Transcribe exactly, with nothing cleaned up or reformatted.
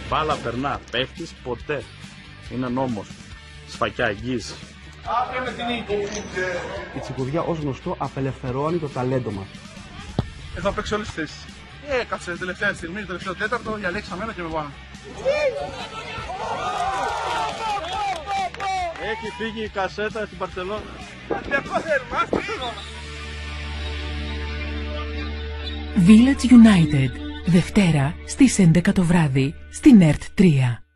Μπάλα περνά, παίχτης ποτέ. Είναι νόμος. Σφακιά εγγύηση. Η τσικουδιά ως γνωστό απελευθερώνει το ταλέντο μας. Ε, θα παίξει όλες τις θέσεις. Ε, κάτσε τελευταία στιγμή, τελευταίο τέταρτο, διαλέξα μένα και με πάνω. Έχει φύγει η κασέτα στην Μπαρσελόνα. Village United, Δευτέρα στις έντεκα το βράδυ στην ΕΡΤ τρία.